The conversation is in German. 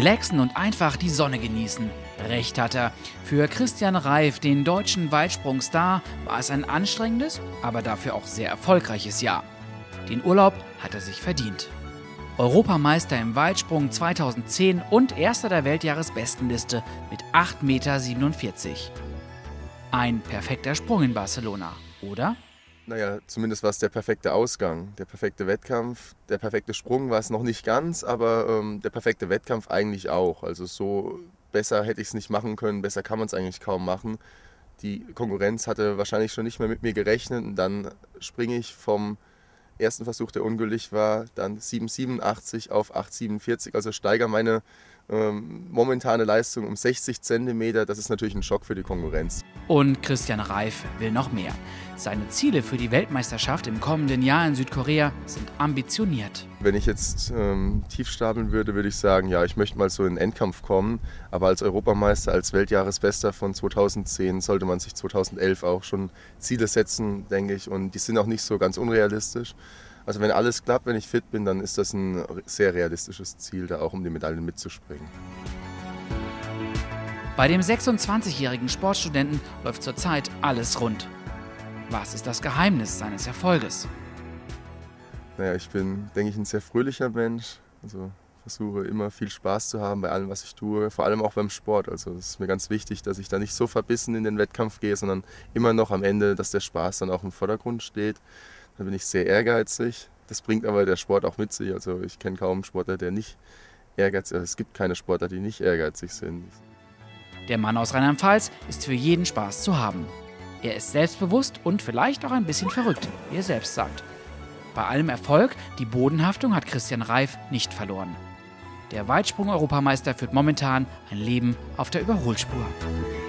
Relaxen und einfach die Sonne genießen. Recht hat er. Für Christian Reif, den deutschen Weitsprungstar, war es ein anstrengendes, aber dafür auch sehr erfolgreiches Jahr. Den Urlaub hat er sich verdient. Europameister im Weitsprung 2010 und Erster der Weltjahresbestenliste mit 8,47 Meter. Ein perfekter Sprung in Barcelona, oder? Naja, zumindest war es der perfekte Ausgang, der perfekte Wettkampf. Der perfekte Sprung war es noch nicht ganz, aber der perfekte Wettkampf eigentlich auch. Also so besser hätte ich es nicht machen können, besser kann man es eigentlich kaum machen. Die Konkurrenz hatte wahrscheinlich schon nicht mehr mit mir gerechnet und dann springe ich vom ersten Versuch, der ungültig war, dann 7,87 auf 8,47, also steigere meine momentane Leistung um 60 Zentimeter. Das ist natürlich ein Schock für die Konkurrenz. Und Christian Reif will noch mehr. Seine Ziele für die Weltmeisterschaft im kommenden Jahr in Südkorea sind ambitioniert. Wenn ich jetzt tief stapeln würde, würde ich sagen, ja, ich möchte mal so in den Endkampf kommen. Aber als Europameister, als Weltjahresbester von 2010 sollte man sich 2011 auch schon Ziele setzen, denke ich. Und die sind auch nicht so ganz unrealistisch. Also wenn alles klappt, wenn ich fit bin, dann ist das ein sehr realistisches Ziel, da auch um die Medaillen mitzuspringen. Bei dem 26-jährigen Sportstudenten läuft zurzeit alles rund. Was ist das Geheimnis seines Erfolges? Naja, ich bin, denke ich, ein sehr fröhlicher Mensch. Also versuche immer viel Spaß zu haben bei allem, was ich tue, vor allem auch beim Sport. Also es ist mir ganz wichtig, dass ich da nicht so verbissen in den Wettkampf gehe, sondern immer noch am Ende, dass der Spaß dann auch im Vordergrund steht. Da bin ich sehr ehrgeizig. Das bringt aber der Sport auch mit sich. Also ich kenne kaum einen Sportler, der nicht ehrgeizig ist. Es gibt keine Sportler, die nicht ehrgeizig sind. Der Mann aus Rheinland-Pfalz ist für jeden Spaß zu haben. Er ist selbstbewusst und vielleicht auch ein bisschen verrückt, wie er selbst sagt. Bei allem Erfolg, die Bodenhaftung hat Christian Reif nicht verloren. Der Weitsprung-Europameister führt momentan ein Leben auf der Überholspur.